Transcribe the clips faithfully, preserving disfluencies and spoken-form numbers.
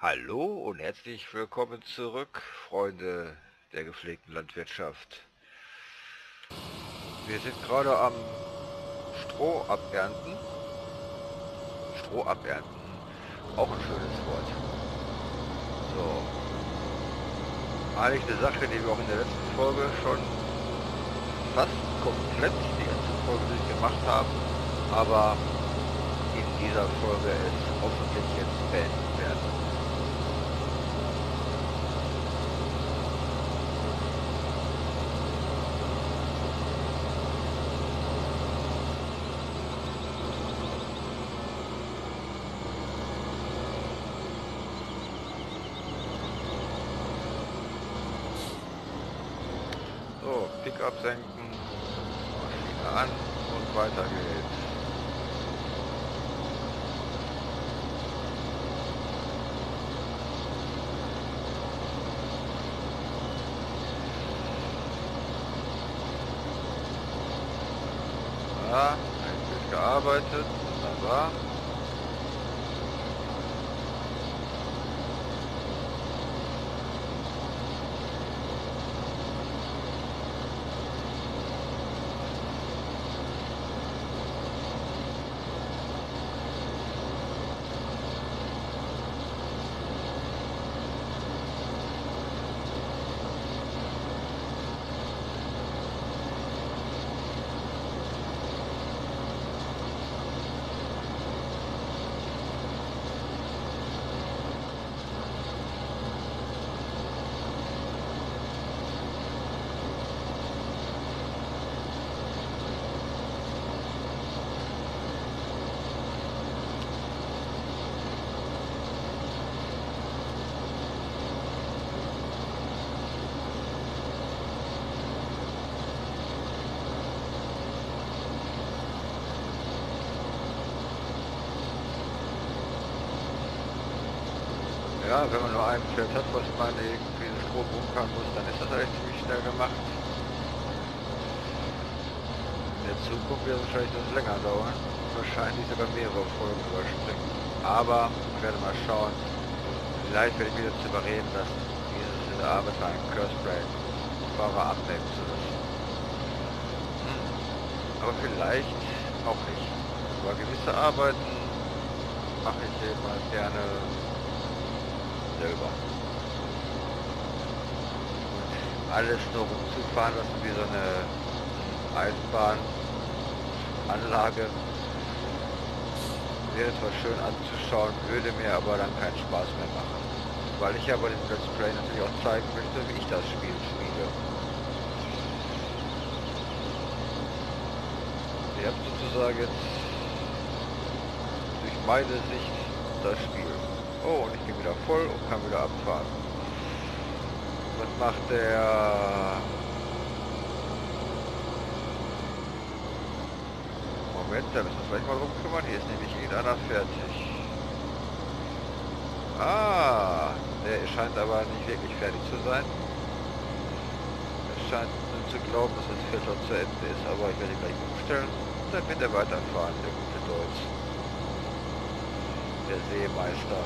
Hallo und herzlich willkommen zurück, Freunde der gepflegten Landwirtschaft. Wir sind gerade am Stroh abernten. Stroh abernten, auch ein schönes Wort. So, eigentlich eine Sache, die wir auch in der letzten Folge schon fast komplett die ganze Folge durchgemacht haben, aber in dieser Folge es hoffentlich jetzt beenden werden. So, Pickup senken, Maschine an und weiter geht's. Ja, wird gearbeitet, wunderbar. Ja, wenn man nur ein Feld hat, was man irgendwie Stroh bunkern muss, dann ist das eigentlich ziemlich schnell gemacht. In der Zukunft wird es wahrscheinlich etwas länger dauern. Wahrscheinlich sogar mehrere Folgen überspringen. Aber ich werde mal schauen. Vielleicht werde ich mich dazu überreden lassen, dieses Arbeiter einen Cursebrain-Fahrer abnehmen zu lassen. Hm. Aber vielleicht auch nicht. Aber gewisse Arbeiten mache ich eben mal gerne selber. Und alles nur rumzufahren lassen wie so eine Eisenbahnanlage wäre zwar schön anzuschauen, würde mir aber dann keinen Spaß mehr machen. Weil ich aber den Let's Play natürlich auch zeigen möchte, wie ich das Spiel spiele. Ihr habt sozusagen jetzt durch meine Sicht das Spiel. Oh, und ich bin wieder voll und kann wieder abfahren. Was macht der? Moment, da müssen wir uns gleich mal drum kümmern. Hier ist nämlich irgendeiner fertig. Ah, der scheint aber nicht wirklich fertig zu sein. Er scheint nur zu glauben, dass das Feld dort zu Ende ist, aber ich werde ihn gleich umstellen. Dann wird er weiterfahren, der gute Deutsch. Der Seemeister.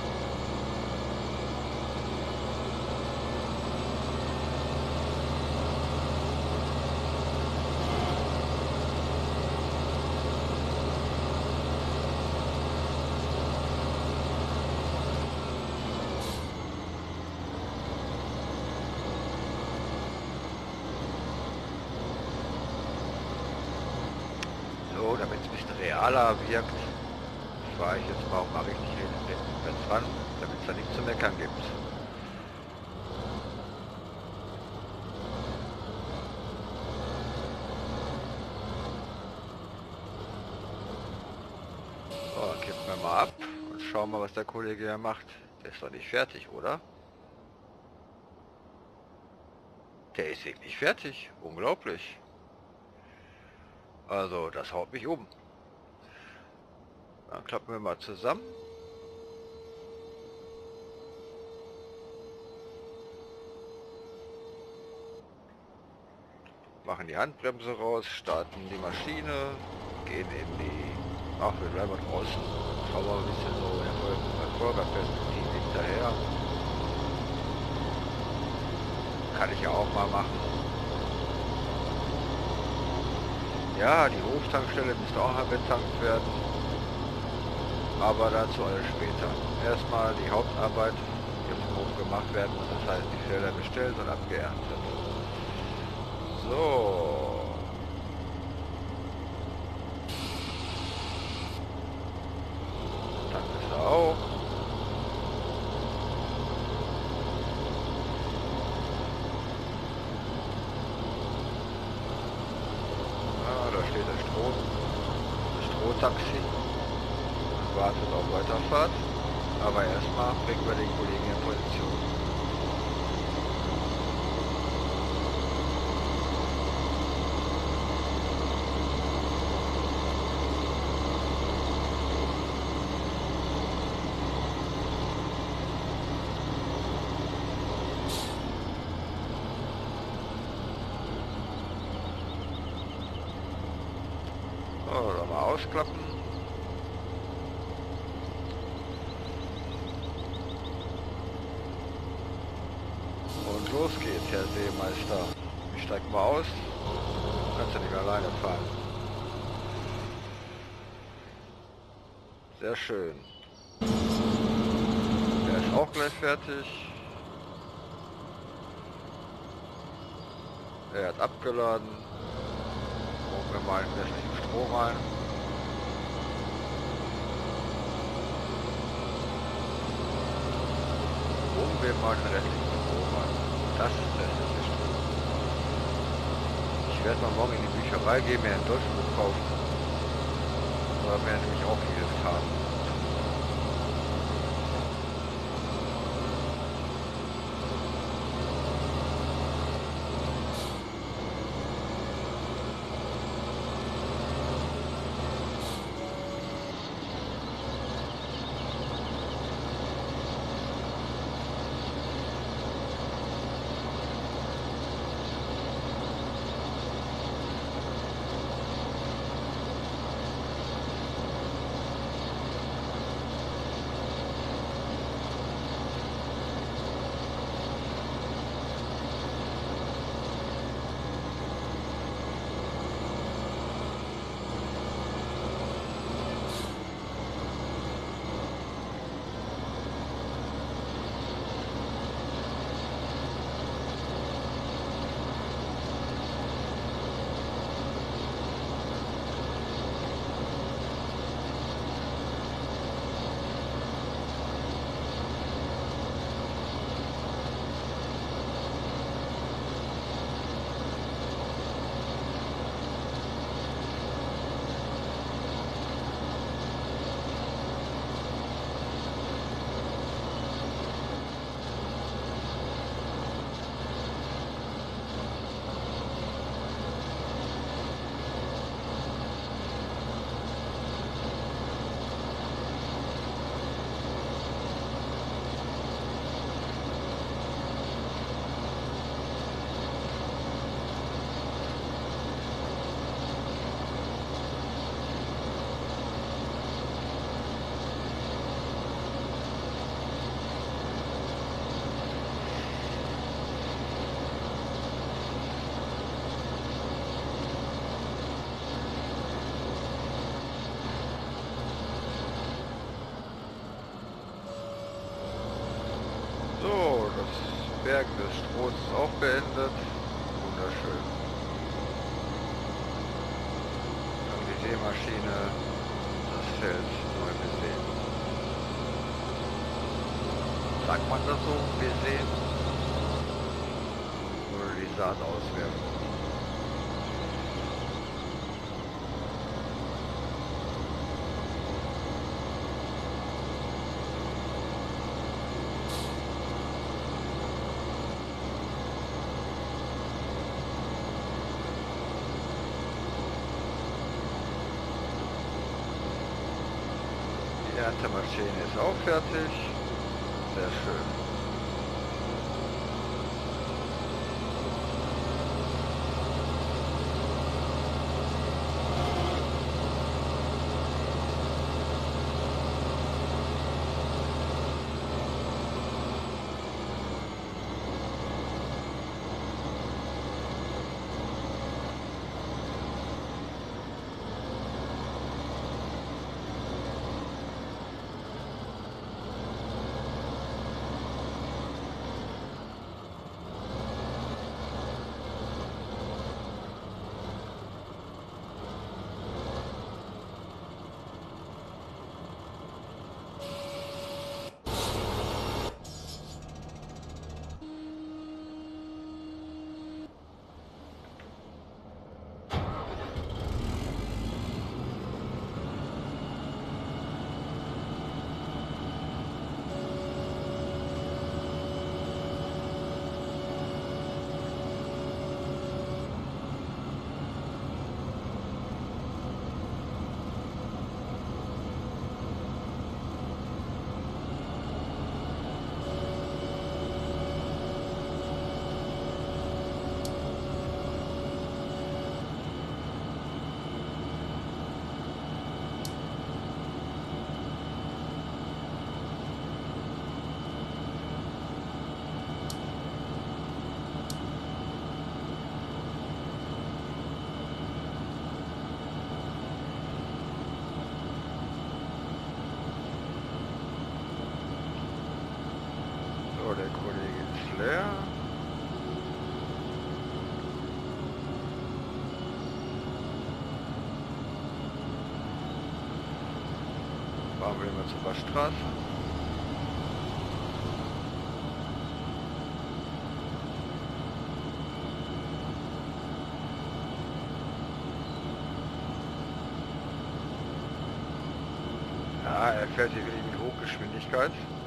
So, damit es ein bisschen realer wirkt, fahre ich jetzt mal auch mal richtig rückwärts ran, damit es da nichts zu meckern gibt. So, dann kippen wir mal ab und schauen mal, was der Kollege hier macht. Der ist doch nicht fertig, oder? Der ist wirklich fertig. Unglaublich. Also, das haut mich um. Dann klappen wir mal zusammen. Machen die Handbremse raus, starten die Maschine, gehen in die... Ach, wir bleiben draußen. Schauen wir mal ein bisschen so in der Vollgasperspektive. hinterher. Kann ich ja auch mal machen. Ja, die Hoftankstelle müsste auch mal betankt werden. Aber dazu alles später. Erstmal die Hauptarbeit, die auf dem Hof gemacht werden muss. Das heißt, die Felder bestellt und abgeerntet. So. Dann ist er auch. Da steht das Stroh, das Strohtaxi und wartet auf Weiterfahrt. Aber erstmal bringen wir den Kollegen in Position. So, dann mal ausklappen. Und los geht's, Herr Seemeister. Ich steig mal aus. Du kannst ja nicht alleine fahren. Sehr schön. Der ist auch gleich fertig. Er hat abgeladen. Holen wir mal ein bisschen Strom rein. Holen wir mal den restlichen Strom rein. Das ist der restliche Strom. Ich werde mal morgen in die Bücherei gehen, mir ein Deutschbuch kaufen. Da werden wir nämlich auch vieles haben. So, das Bergen des Strohs ist auch beendet. Wunderschön. Dann die Sämaschine, das Feld neu besehen. Sagt man das so, besehen? Oder die Saat auswerfen? Die Erntemaschine ist auch fertig. Sehr schön. der Kollege ist leer. Fahren wir immer zur Waschstraße. Ja, er fährt hier wirklich mit Hochgeschwindigkeit.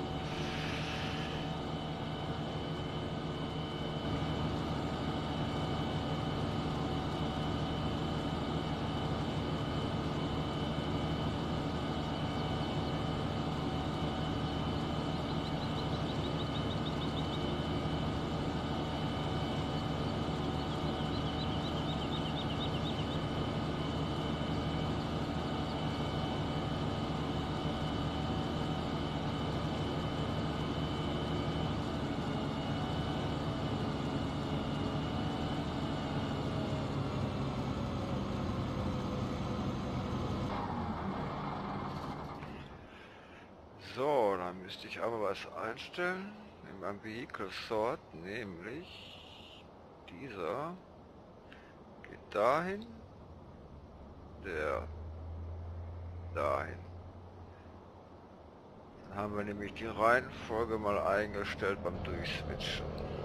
So, dann müsste ich aber was einstellen in meinem Vehicle Sort, nämlich dieser geht dahin, der dahin. Dann haben wir nämlich die Reihenfolge mal eingestellt beim Durchswitchen.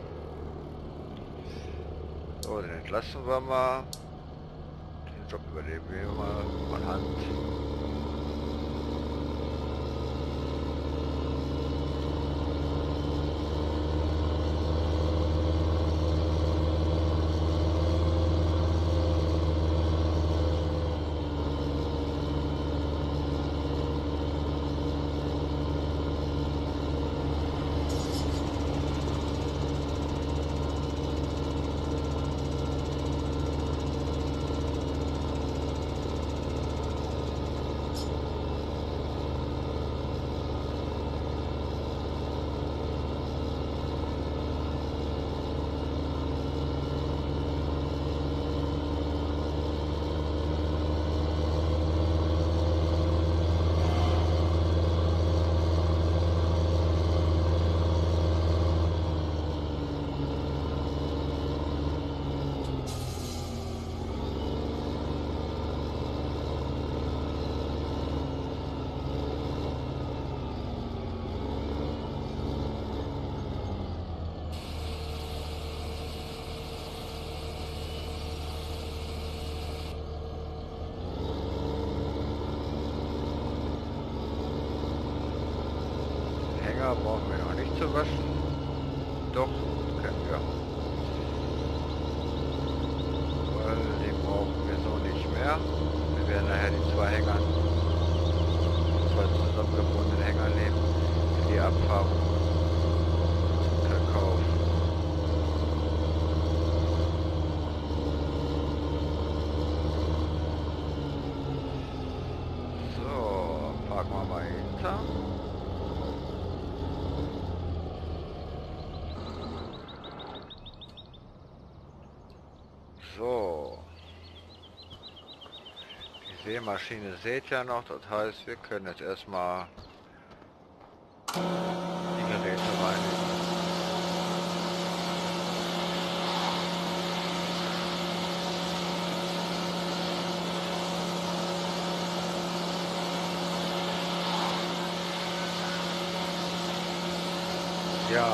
So, den entlassen wir mal. Den Job überleben wir mal von Hand. Hänger brauchen wir noch nicht zu waschen. Doch, können wir. Weil den brauchen wir so nicht mehr. Wir werden nachher die zwei Hänger, zwei zusammengebundenen Hänger nehmen für die Abfahrt zum Verkauf. So, parken wir mal hinter. So, die Sämaschine seht ja noch, das heißt, wir können jetzt erstmal die Geräte reinigen. Ja,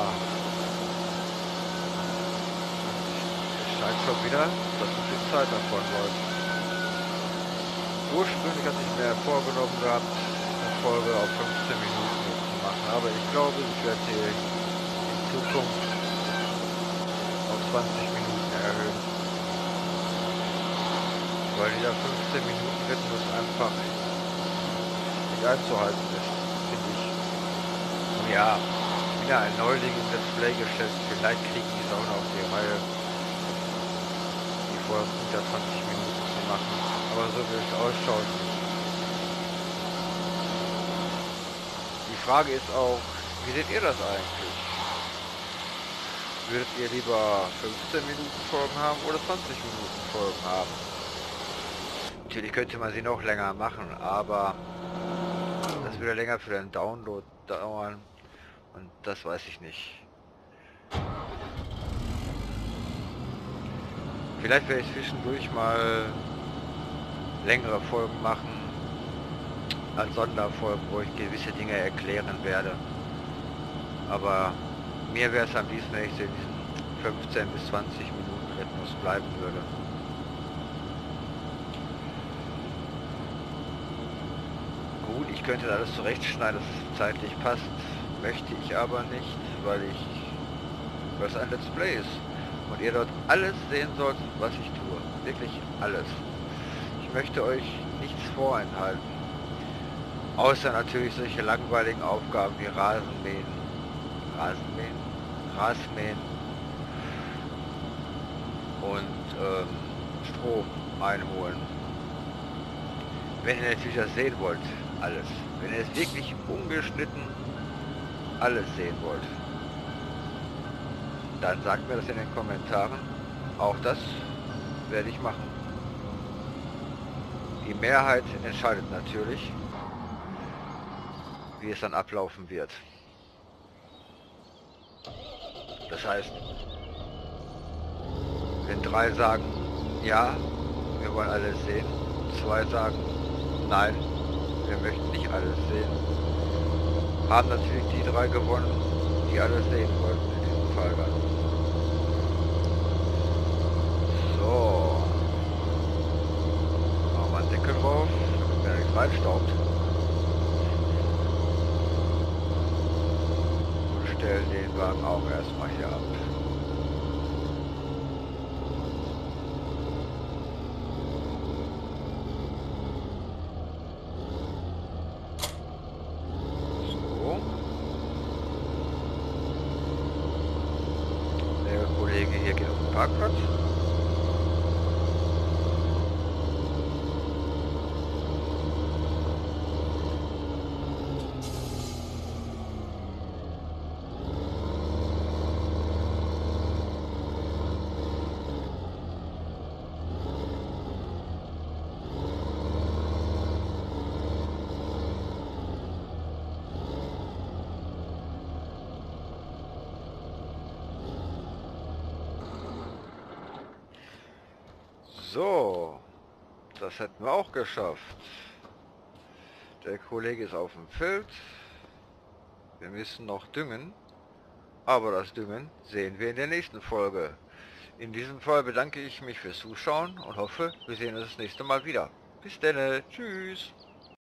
es scheint schon wieder, dass so viel Zeit davon läuft. Ursprünglich hatte ich mir vorgenommen gehabt, eine Folge auf fünfzehn Minuten zu machen, aber ich glaube, ich werde sie in Zukunft auf zwanzig Minuten erhöhen. Weil dieser fünfzehn Minuten Rhythmus einfach nicht einzuhalten ist, finde ich. Und ja, ich bin ja ein Neuling im Let's Play Geschäft, vielleicht kriege ich es auch noch auf die Reihe, die Folgen unter zwanzig Minuten zu machen. Aber so wie es ausschaut. Die Frage ist auch, wie seht ihr das eigentlich? Würdet ihr lieber fünfzehn Minuten Folgen haben oder zwanzig Minuten Folgen haben? Natürlich könnte man sie noch länger machen, aber das würde länger für den Download dauern und das weiß ich nicht. Vielleicht werde ich zwischendurch mal längere Folgen machen, als Sonderfolgen, wo ich gewisse Dinge erklären werde. Aber mir wäre es am liebsten, wenn ich so in diesem fünfzehn bis zwanzig Minuten Rhythmus bleiben würde. Gut, ich könnte das alles zurechtschneiden, dass es zeitlich passt, möchte ich aber nicht, weil ich, weil es ein Let's Play ist und ihr dort alles sehen sollt, was ich tue. Wirklich alles. Ich möchte euch nichts vorenthalten. Außer natürlich solche langweiligen Aufgaben wie Rasenmähen, Rasenmähen, Grasmähen und ähm, Strom einholen. Wenn ihr natürlich das sehen wollt, alles. Wenn ihr es wirklich ungeschnitten alles sehen wollt, dann sagt mir das in den Kommentaren. Auch das werde ich machen. Die Mehrheit entscheidet natürlich, wie es dann ablaufen wird. Das heißt, wenn drei sagen, ja, wir wollen alles sehen, zwei sagen, nein, wir möchten nicht alles sehen, haben natürlich die drei gewonnen, die alles sehen wollten in diesem Fall dann. So. Machen wir einen Deckel drauf, damit mir nichts reinstaubt. Und stellen den Wagen auch erstmal hier ab. Hier geht auf den Parkplatz. So, das hätten wir auch geschafft. Der Kollege ist auf dem Feld. Wir müssen noch düngen. Aber das Düngen sehen wir in der nächsten Folge. In diesem Fall bedanke ich mich fürs Zuschauen und hoffe, wir sehen uns das nächste Mal wieder. Bis dann, tschüss.